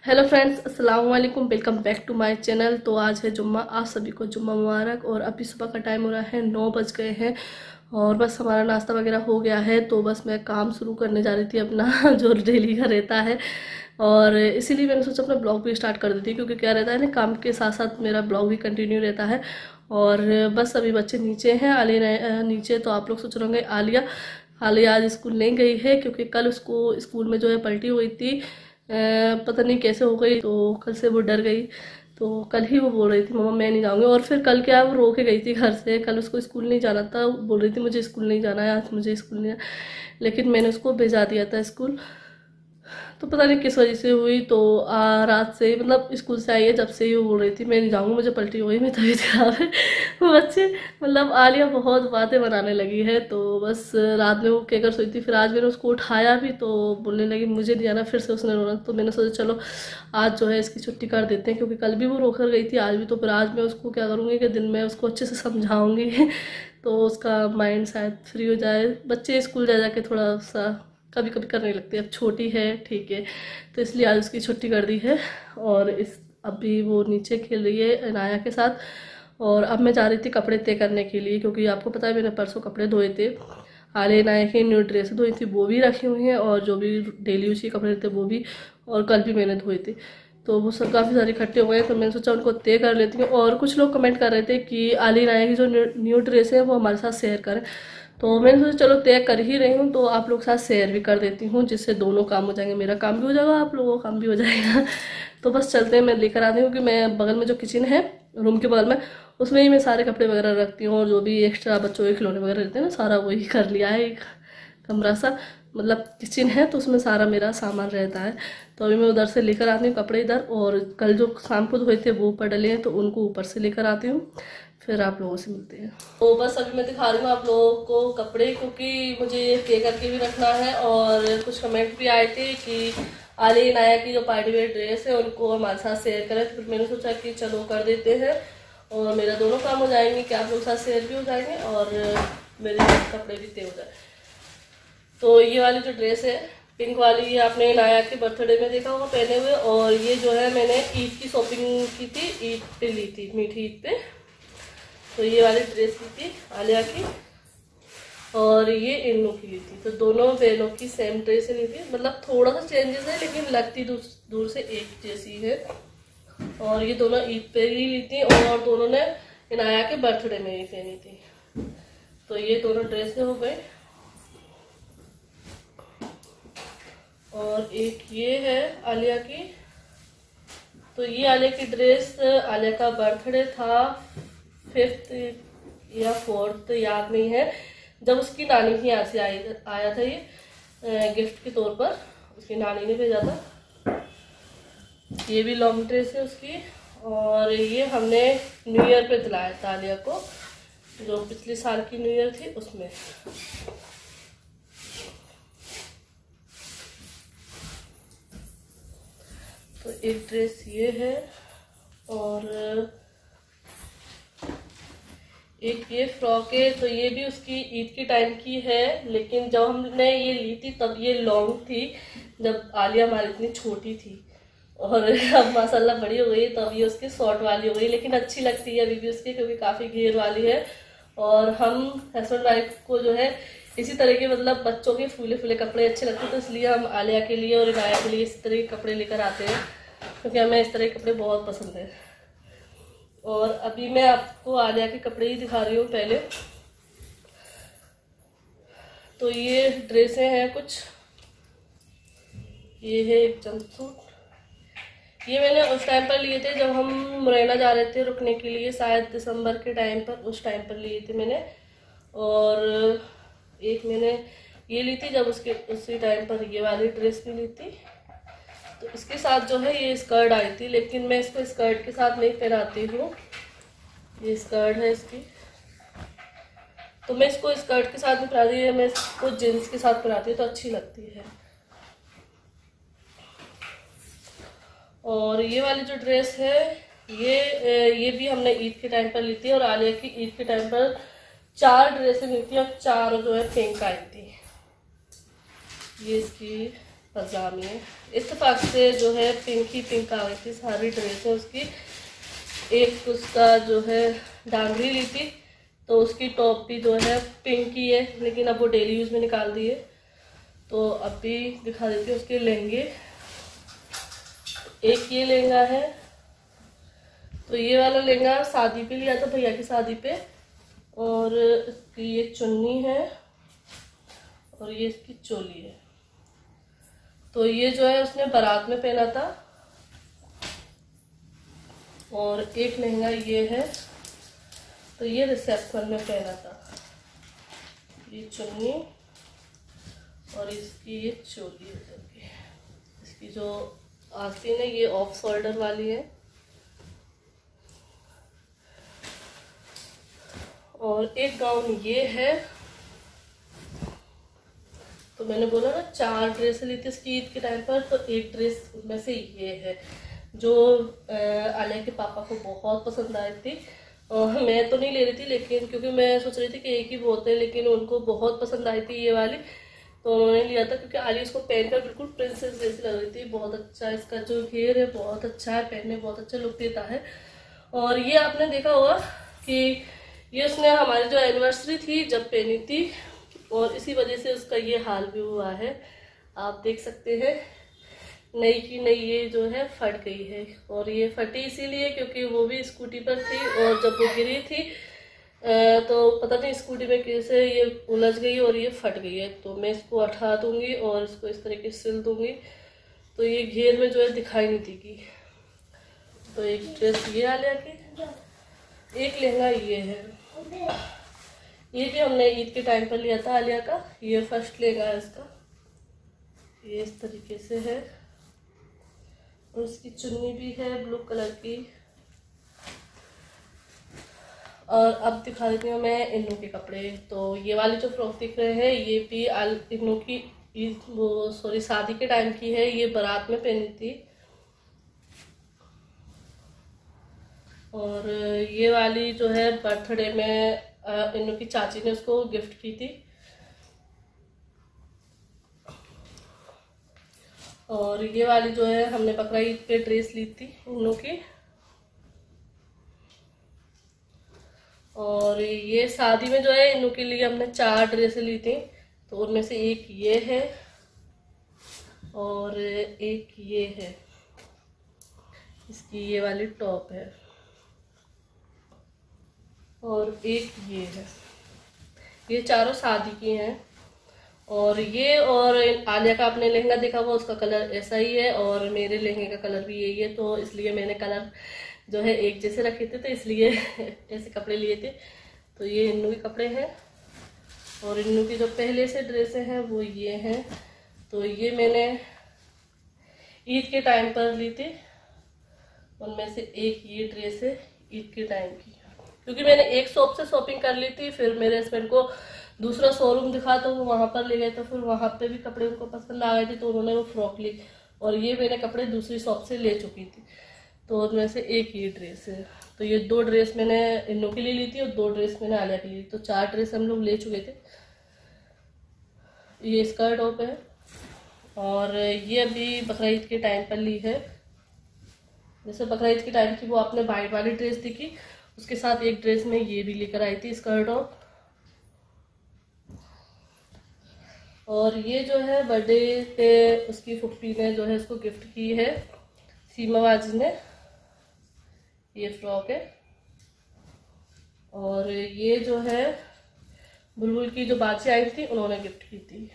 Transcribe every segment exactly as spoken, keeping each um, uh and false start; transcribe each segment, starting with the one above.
Hello friends, अस्सलाम वालेकुम, welcome back to my channel. तो आज है जुम्मा, आप सभी को जुम्मा मुबारक। और अभी सुबह का टाइम हो रहा है, नौ बज गए हैं और बस हमारा नाश्ता वगैरह हो गया है। तो बस मैं काम शुरू करने जा रही थी अपना जो डेली का रहता है, और इसीलिए मैंने सोचा अपना ब्लॉग भी स्टार्ट कर देती, क्योंकि क्या रहता है ना, काम के साथ साथ मेरा ब्लॉग भी कंटिन्यू रहता है। और बस अभी बच्चे नीचे हैं, आलिया नीचे। तो आप लोग सोच रहे होंगे आलिया आलिया आज स्कूल नहीं गई है, क्योंकि कल उसको स्कूल में जो है पलटी हुई थी, पता नहीं कैसे हो गई। तो कल से वो डर गई। तो कल ही वो बोल रही थी मम्मा मैं नहीं जाऊंगी। और फिर कल क्या, वो रो के गई थी घर से। कल उसको स्कूल नहीं जाना था, बोल रही थी मुझे स्कूल नहीं जाना है आज, मुझे स्कूल नहीं जाना। लेकिन मैंने उसको भेजा दिया था स्कूल। तो पता नहीं किस वजह से हुई। तो आ, रात से मतलब स्कूल से आई है, जब से ही वो बोल रही थी मैं नहीं जाऊँगी, मुझे पलटी हुई, मेरी तबीयत खराब है। वो बच्चे मतलब आलिया बहुत बातें बनाने लगी है। तो बस रात में वो कहकर सोई थी। फिर आज मैंने उसको उठाया भी तो बोलने लगी मुझे नहीं जाना, फिर से उसने रोना। तो मैंने सोचा चलो आज जो है इसकी छुट्टी कर देते हैं, क्योंकि कल भी वो रोकर गई थी, आज भी। तो फिर आज मैं उसको क्या करूँगी कि दिन में उसको अच्छे से समझाऊँगी तो उसका माइंड शायद फ्री हो जाए। बच्चे स्कूल जा जाके थोड़ा सा कभी कभी करने लगती है, अब छोटी है ठीक है। तो इसलिए आज उसकी छुट्टी कर दी है। और इस अभी वो नीचे खेल रही है इनाया के साथ। और अब मैं जा रही थी कपड़े तय करने के लिए, क्योंकि आपको पता है मैंने परसों कपड़े धोए थे। आलिया इनाया की न्यू ड्रेस धोई थी, वो भी रखी हुई हैं, और जो भी डेली यूज के कपड़े थे वो भी, और कल भी मैंने धोए थे। तो वो सब काफ़ी सारे इकट्ठे हुए हैं, तो मैंने सोचा उनको तय कर लेती हूँ। और कुछ लोग कमेंट कर रहे थे कि आलिया इनाया की जो न्यू ड्रेस है वो हमारे साथ शेयर करें। तो मैंने सोचा चलो तय कर ही रही हूँ तो आप लोग के साथ शेयर भी कर देती हूँ, जिससे दोनों काम हो जाएंगे, मेरा काम भी हो जाएगा, आप लोगों का काम भी हो जाएगा। तो बस चलते हैं, मैं लेकर आती हूँ कि मैं बगल में जो किचन है रूम के बगल में, उसमें ही मैं सारे कपड़े वगैरह रखती हूँ। और जो भी एक्स्ट्रा बच्चों के खिलौने वगैरह रहते हैं ना, सारा वही कर लिया है। एक कमरा सा मतलब किचन है, तो उसमें सारा मेरा सामान रहता है। तो अभी मैं उधर से लेकर आती हूँ कपड़े इधर, और कल जो शाम को धोए थे वो ऊपर डले हैं, तो उनको ऊपर से लेकर आती हूँ, फिर आप लोगों से मिलते हैं। तो बस अभी मैं दिखा रही हूँ आप लोगों को कपड़े, क्योंकि मुझे ये पे करके भी रखना है। और कुछ कमेंट भी आए थे कि आलिया इनाया की जो पार्टी वेयर ड्रेस है उनको हमारे साथ शेयर करें। तो फिर मैंने सोचा कि चलो कर देते हैं, और मेरा दोनों काम हो जाएंगे, कि आप लोग साथ शेयर भी हो जाएंगे और मेरे कपड़े भी तय हो जाए। तो ये वाली जो ड्रेस है पिंक वाली, ये आपने इनाया के बर्थडे में देखा होगा पहने हुए। और ये जो है मैंने ईद की शॉपिंग की थी, ईद पे ली थी, मीठी ईद पे। तो ये वाली ड्रेस ली थी आलिया की, और ये इन्नू की ली थी। तो दोनों बहनों की सेम ड्रेस ली थी, मतलब थोड़ा सा चेंजेस है, लेकिन लगती दूर, दूर से एक जैसी है। और ये दोनों ईद पे ही ली थी, और दोनों ने इनाया के बर्थडे में ही पहनी थी। तो ये दोनों ड्रेसें हो गई। और एक ये है आलिया की। तो ये आलिया की ड्रेस, आलिया का बर्थडे था फिफ्थ या फोर्थ याद नहीं है, जब उसकी नानी के यहाँ से आई आया था ये गिफ्ट के तौर पर, उसकी नानी ने भेजा था। ये भी लॉन्ग ड्रेस है उसकी। और ये हमने न्यू ईयर पे दिलाया था आलिया को, जो पिछले साल की न्यू ईयर थी उसमें। तो एक ड्रेस ये है, और एक ये फ्रॉक है। तो ये भी उसकी ईद के टाइम की है, लेकिन जब हमने ये ली थी तब ये लॉन्ग थी, जब आलिया हमारी इतनी छोटी थी। और अब माशाल्लाह बड़ी हो गई, तब ये उसकी शॉर्ट वाली हो गई, लेकिन अच्छी लगती है अभी भी उसकी, क्योंकि काफ़ी घेर वाली है। और हम हस्बैंड वाइफ को जो है इसी तरह के मतलब बच्चों के फूले फूले कपड़े अच्छे लगते हैं, तो इसलिए हम आलिया के लिए और इनाया के लिए इसी तरह के कपड़े लेकर आते हैं, क्योंकि हमें इस तरह के कपड़े बहुत पसंद है। और अभी मैं आपको आलिया के कपड़े ही दिखा रही हूँ पहले। तो ये ड्रेसें हैं कुछ, ये है एक जंपसूट। ये मैंने उस टाइम पर लिए थे जब हम मुरैना जा रहे थे रुकने के लिए, शायद दिसंबर के टाइम पर, उस टाइम पर लिए थे मैंने। और एक मैंने ये ली थी जब उसके उसी टाइम पर ये वाली ड्रेस भी ली थी। तो इसके साथ जो है ये स्कर्ट आई थी, लेकिन मैं इसको स्कर्ट के साथ नहीं पहनाती हूँ। ये स्कर्ट है इसकी, तो मैं इसको स्कर्ट के साथ नहीं पहनाती है, मैं इसको जीन्स के साथ पहनाती हूँ तो अच्छी लगती है। और ये वाली जो ड्रेस है ये ये भी हमने ईद के टाइम पर ली थी, और आलिया की ईद के टाइम पर चार ड्रेसें ली थी, और चार जो है पिंक आई थी। ये इसकी पजामी है। इत्तेफाक से जो है पिंक ही पिंक आ गई थी सारी ड्रेस है उसकी। एक उसका जो है डांगरी ली थी तो उसकी टॉप भी जो है पिंक ही है, लेकिन अब वो डेली यूज़ में निकाल दी है। तो अभी दिखा देती हूँ उसके लहंगे। एक ये लहंगा है, तो ये वाला लहंगा शादी पे लिया था भैया की शादी पे, और इसकी ये चुन्नी है और ये इसकी चोली है। तो ये जो है उसने बारात में पहना था। और एक लहंगा ये है, तो ये रिसेप्शन में पहना था। ये चुन्नी और इसकी ये चोली है। इसकी जो आस्तीन है ये ऑफ शोल्डर वाली है। और एक गाउन ये है। तो मैंने बोला ना चार ड्रेस ली थी इसकी ईद के टाइम पर, तो एक ड्रेस उनमें से ये है जो आलिया के पापा को बहुत पसंद आई थी। और मैं तो नहीं ले रही थी, लेकिन क्योंकि मैं सोच रही थी कि एक ही बहुत है, लेकिन उनको बहुत पसंद आई थी ये वाली, तो उन्होंने लिया था। क्योंकि आलिया इसको पहनकर बिल्कुल प्रिंसेस जैसी लग रही थी। बहुत अच्छा इसका जो घेर है बहुत अच्छा है, पहनने बहुत अच्छा लुक देता है। और ये आपने देखा होगा कि ये उसने हमारी जो एनिवर्सरी थी जब पहनी थी, और इसी वजह से उसका ये हाल भी हुआ है। आप देख सकते हैं नई की नई ये जो है फट गई है। और ये फटी इसीलिए क्योंकि वो भी स्कूटी पर थी, और जब वो गिरी थी तो पता नहीं स्कूटी में कैसे ये उलझ गई और ये फट गई है। तो मैं इसको हटा दूंगी और इसको इस तरीके से सिल दूंगी, तो ये घेर में जो है दिखाई नहीं देगी। तो एक ड्रेस ये आलिया की, एक लहंगा ये है। ये भी हमने ईद के टाइम पर लिया था आलिया का। ये फर्स्ट लहंगा है इसका, ये इस तरीके से है। और इसकी चुन्नी भी है ब्लू कलर की। और अब दिखा देती हूँ मैं इन्नू के कपड़े। तो ये वाली जो फ्रॉक दिख रहे हैं ये भी इन्नू की वो सॉरी शादी के टाइम की है। ये बारात में पहनी थी। और ये वाली जो है बर्थडे में इन्नू की चाची ने उसको गिफ्ट की थी। और ये वाली जो है हमने बकरा ईद पे ड्रेस ली थी इन्नू की। और ये शादी में जो है इन्नू के लिए हमने चार ड्रेसें ली थी। तो उनमें से एक ये है और एक ये है, इसकी ये वाली टॉप है, और एक ये है। ये चारों शादी की हैं। और ये और आलिया का आपने लहंगा देखा हुआ, उसका कलर ऐसा ही है, और मेरे लहंगे का कलर भी यही है। तो इसलिए मैंने कलर जो है एक जैसे रखे थे, तो इसलिए ऐसे कपड़े लिए थे। तो ये इन्नू के कपड़े हैं। और इन्नू की जो पहले से ड्रेसें हैं वो ये हैं। तो ये मैंने ईद के टाइम पर ली थी। उनमें से एक ये ड्रेस है ईद के टाइम की, क्योंकि मैंने एक शॉप से शॉपिंग कर ली थी। फिर मेरे हस्बैंड को दूसरा शोरूम दिखा तो वो वहाँ पर ले गए, तो फिर वहाँ पे भी कपड़े उनको पसंद आ गए थे, तो उन्होंने वो फ्रॉक ली। और ये मैंने कपड़े दूसरी शॉप से ले चुकी थी। तो उनमें से एक ये ड्रेस है। तो ये दो ड्रेस मैंने इन्नू के लिए ली थी और दो ड्रेस मैंने आलिया के लिए। तो चार ड्रेस हम लोग ले चुके थे। ये इसका टॉप है। और ये अभी बकरा ईद के टाइम पर ली है। जैसे बकरा ईद के टाइम की वो आपने वाइट वाली ड्रेस दिखी, उसके साथ एक ड्रेस में ये भी लेकर आई थी स्कर्ट टॉप। और ये जो है बर्थडे पे उसकी फुप्पी ने जो है उसको गिफ्ट की है, सीमा बाजी ने। ये फ्रॉक है। और ये जो है बुलबुल की जो बाजी आई थी उन्होंने गिफ्ट की थी।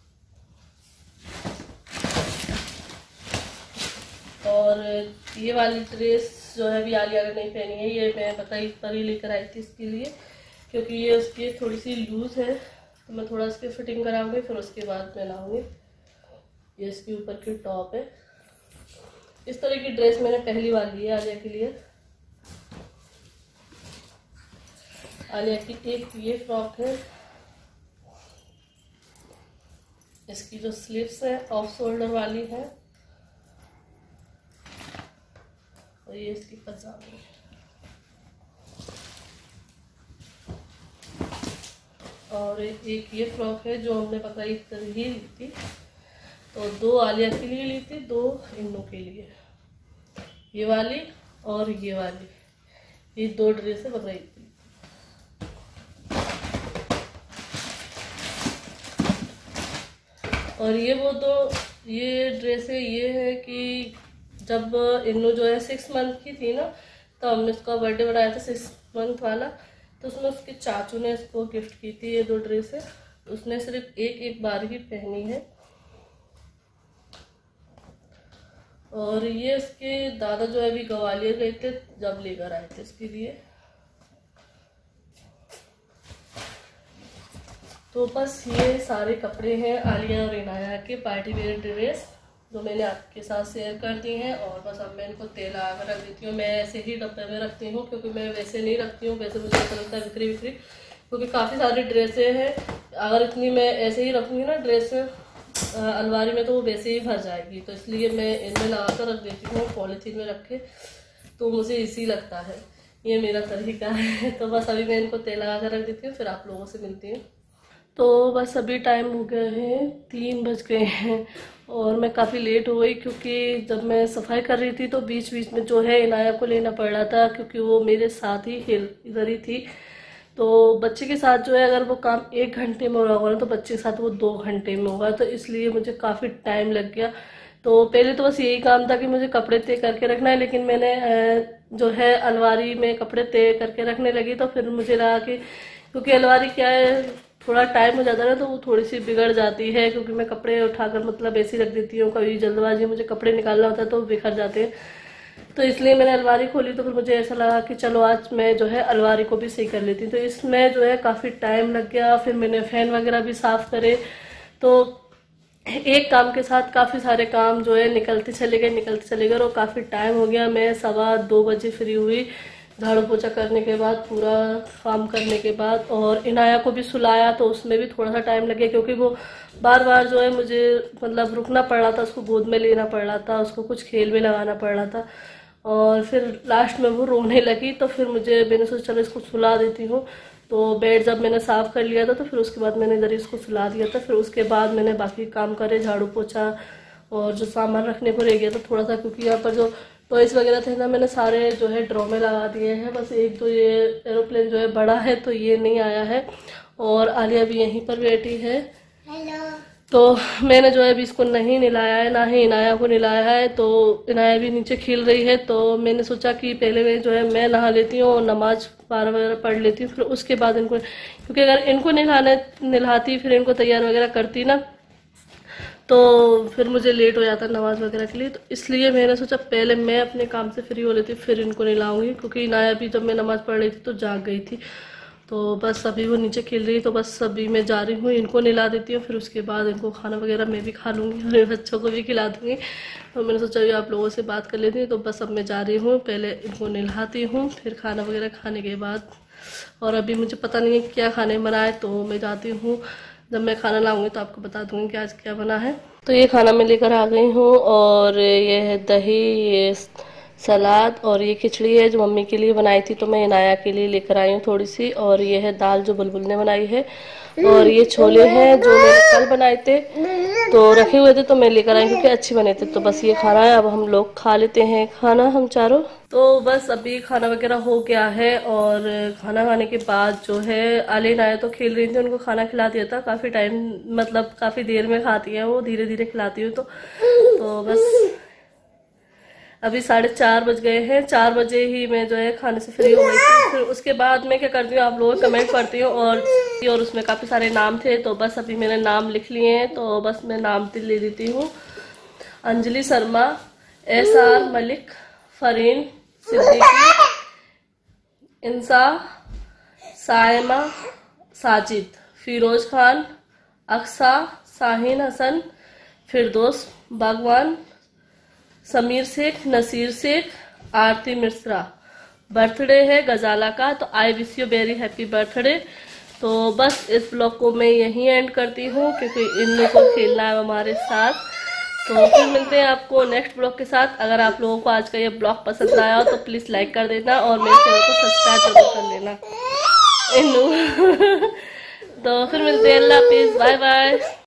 और ये वाली ड्रेस जो है अभी आलिया ने नहीं पहनी है, ये मैं बकरा ईद पर ही लेकर आई थी इसके लिए, क्योंकि ये उसकी थोड़ी सी लूज है। तो मैं थोड़ा इसकी फिटिंग कराऊंगी, फिर उसके बाद मैं लाऊंगी। ये इसके ऊपर की टॉप है। इस तरह की ड्रेस मैंने पहली बार ली है आलिया के लिए। आलिया की एक ये फ्रॉक है, इसकी जो स्लीव्स है ऑफ शोल्डर वाली है। और ये इसकी पजामी है। और एक ये फ्रॉक है जो हमने बकरा ईद पर ही ली थी। तो दो आलिया के लिए ली थी, दो इन्नू के लिए, ये वाली और ये वाली, ये दो ड्रेसें बकरीद थी। और ये वो दो ये ड्रेसें ये है कि जब इन्नू जो है सिक्स मंथ की थी ना, तो हमने उसका बर्थडे बनाया था सिक्स मंथ वाला, तो उसमें उसके चाचू ने इसको गिफ्ट की थी ये दो ड्रेसें। उसने सिर्फ एक एक बार ही पहनी है। और ये उसके दादा जो है अभी ग्वालियर गए थे, जब लेकर आए थे इसके लिए। तो बस ये सारे कपड़े हैं आलिया और इनाया के पार्टी वेयर ड्रेस, जो मैंने आपके साथ शेयर कर दी हैं। और बस अब मैं इनको तेल लगा कर रख देती हूँ। मैं ऐसे ही डब्बे में रखती हूँ, क्योंकि मैं वैसे नहीं रखती हूँ, वैसे मुझे ऐसा लगता है बिखरी बिखरी, क्योंकि काफ़ी सारी ड्रेसें हैं। अगर इतनी मैं ऐसे ही रखूँगी ना ड्रेस अलमारी में, तो वो वैसे ही भर जाएगी। तो इसलिए मैं इनमें लगा कर रख देती हूँ, पॉलीथीन में रख के, तो मुझे इसी लगता है, ये मेरा तरीका है। तो बस अभी मैं इनको तेल लगा कर रख देती हूँ, फिर आप लोगों से मिलती हूँ। तो बस अभी टाइम हो गया है, तीन बज गए हैं और मैं काफ़ी लेट हो गई, क्योंकि जब मैं सफाई कर रही थी तो बीच बीच में जो है इनाया को लेना पड़ रहा था, क्योंकि वो मेरे साथ ही हिल इधर ही थी। तो बच्चे के साथ जो है अगर वो काम एक घंटे में हो रहा होगा ना, तो बच्चे के साथ वो दो घंटे में होगा, तो इसलिए मुझे काफ़ी टाइम लग गया। तो पहले तो बस यही काम था कि मुझे कपड़े तय करके रखना है, लेकिन मैंने जो है अलमारी में कपड़े तय करके रखने लगी, तो फिर मुझे लगा कि क्योंकि अलमारी क्या है, थोड़ा टाइम हो जाता है ना, तो वो थोड़ी सी बिगड़ जाती है, क्योंकि मैं कपड़े उठाकर मतलब ऐसे ही रख देती हूँ। कभी जल्दबाजी मुझे कपड़े निकालना होता है तो बिखर जाते हैं, तो इसलिए मैंने अलमारी खोली। तो फिर मुझे ऐसा लगा कि चलो आज मैं जो है अलमारी को भी सही कर लेती हूँ। तो इसमें जो है काफ़ी टाइम लग गया। फिर मैंने फैन वगैरह भी साफ़ करे, तो एक काम के साथ काफ़ी सारे काम जो है निकलते चले गए निकलते चले गए और काफ़ी टाइम हो गया। मैं सवा दो बजे फ्री हुई, झाड़ू पोछा करने के बाद, पूरा काम करने के बाद, और इनाया को भी सुलाया, तो उसमें भी थोड़ा सा टाइम लगे, क्योंकि वो बार बार जो है मुझे मतलब रुकना पड़ रहा था, उसको गोद में लेना पड़ रहा था, उसको कुछ खेल में लगाना पड़ रहा था। और फिर लास्ट में वो रोने लगी, तो फिर मुझे मैंने सोचा चलो इसको सुला देती हूँ। तो बेड जब मैंने साफ़ कर लिया था, तो फिर उसके बाद मैंने इधर इसको सुला दिया था। फिर उसके बाद मैंने बाकी काम करे, झाड़ू पोछा और जो सामान रखने को रह गया था थोड़ा सा, क्योंकि यहाँ पर जो टॉयस वगैरह थे ना, मैंने सारे जो है ड्रॉ में लगा दिए हैं। बस एक तो ये एरोप्लेन जो है बड़ा है, तो ये नहीं आया है। और आलिया भी यहीं पर बैठी है। हेलो। तो मैंने जो है अभी इसको नहीं नहलाया है, ना ही इनाया को नहलाया है। तो इनाया भी नीचे खेल रही है, तो मैंने सोचा कि पहले मैं जो है मैं नहा लेती हूँ और नमाज पारा वगैरह पढ़ लेती हूँ, फिर उसके बाद इनको, क्योंकि अगर इनको नहलाने नहलाती फिर इनको तैयार वगैरह करती ना, तो फिर मुझे लेट हो जाता नमाज वगैरह के लिए। तो इसलिए मैंने सोचा पहले मैं अपने काम से फ्री हो लेती, फिर इनको नहलाऊंगी, क्योंकि इनाया भी जब मैं नमाज पढ़ रही थी तो जाग गई थी। तो बस अभी वो नीचे खेल रही है, तो बस अभी मैं जा रही हूँ, इनको नहला देती हूँ, फिर उसके बाद इनको खाना वगैरह मैं भी खा लूँगी और बच्चों को भी खिला दूँगी। तो मैंने सोचा अभी आप लोगों से बात कर लेती हूँ। तो बस अब मैं जा रही हूँ, पहले इनको नहलाती हूँ, फिर खाना वगैरह खाने के बाद, और अभी मुझे पता नहीं है क्या खाने बनाए, तो मैं जाती हूँ। जब मैं खाना लाऊंगी तो आपको बता दूंगी कि आज क्या बना है। तो ये खाना मैं लेकर आ गई हूँ, और ये है दही, ये सलाद, और ये खिचड़ी है जो मम्मी के लिए बनाई थी, तो मैं इनाया के लिए लेकर आई हूँ थोड़ी सी। और ये है दाल जो बुलबुल ने बनाई है, और ये छोले हैं जो मैंने कल बनाए थे, तो रखे हुए थे, तो मैं लेकर आई क्योंकि अच्छे बने थे। तो बस ये खाना है, अब हम लोग खा लेते हैं खाना हम चारों। तो बस अभी खाना वगैरह हो गया है, और खाना खाने के बाद जो है आलिन आया तो खेल रही थी, उनको खाना खिला दिया था। काफ़ी टाइम मतलब काफ़ी देर में खाती है वो, धीरे धीरे खिलाती हूँ। तो, तो बस अभी साढ़े चार बज गए हैं, चार बजे ही मैं जो है खाने से फ्री हो गई थी। फिर उसके बाद मैं क्या करती हूँ, आप लोगों को कमेंट पढ़ती हूँ, और और उसमें काफ़ी सारे नाम थे, तो बस अभी मैंने नाम लिख लिए हैं, तो बस मैं नाम ले लेती हूँ। Anjali Sharma, S R Malik, Farheen Siddiqui, Insa, Saima Sajid, Firoz Khan, Aqsa, Shaheen Hasan, Firdaus Bagwan, Sameer Shaikh, Naseer Shaikh, Aarti Mishra. Birthday है गजाला का, तो I wish you very happy birthday. तो बस इस ब्लॉग को मैं यहीं एंड करती हूँ, क्योंकि इन लोगों को खेलना है हमारे साथ। तो फिर मिलते हैं आपको नेक्स्ट ब्लॉग के साथ। अगर आप लोगों को आज का ये ब्लॉग पसंद आया हो तो प्लीज़ लाइक कर देना, और मेरे चैनल को सब्सक्राइब जरूर कर लेना। इन्नू तो फिर मिलते हैं, अल्लाह हाफिज़, बाय बाय।